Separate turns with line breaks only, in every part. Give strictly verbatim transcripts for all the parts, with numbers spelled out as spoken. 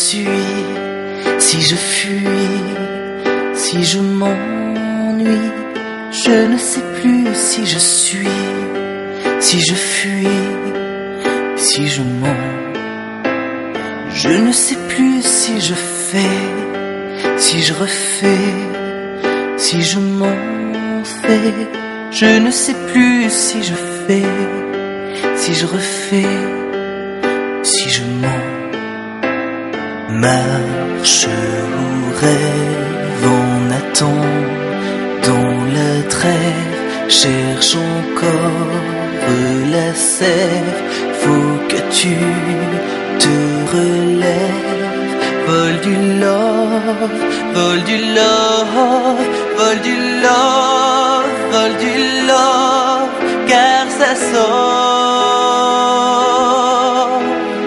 suis, si je fuis, si je m'ennuie, je ne sais plus si je suis, si je fuis, si je mens. Je ne sais plus si je fais, si je refais, si je m'en fais. Je ne sais plus si je fais, si je refais, si je mens. Marche ou rêve, on attend dans la trêve, cherche encore la sève. Faut que tu te relèves, vol du love, vol du love, vol du love, vol du love, car ça sort.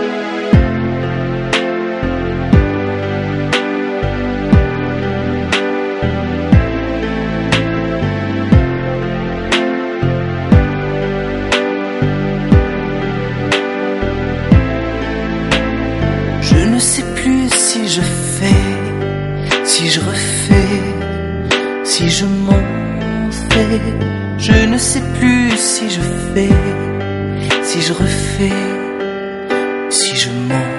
Je ne sais plus si je fais, si je refais, si je m'en fais. Je ne sais plus si je fais, si je refais, si je mens.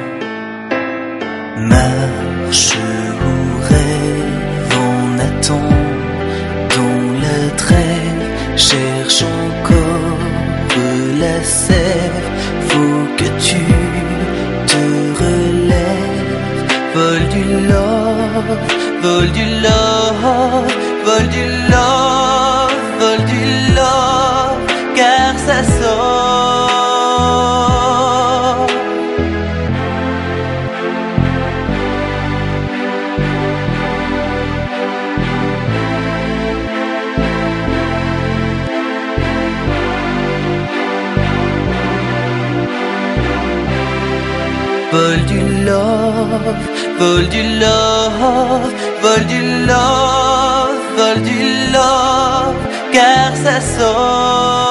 Marche ou rêve, on attend dans la trêve, cherche encore la sève. Faut que tu te relèves, vol du love, vol du love, vol du love, vol du love, car ça sort. Vol du love, vol du love, vol du love, vol du love, car ça sort.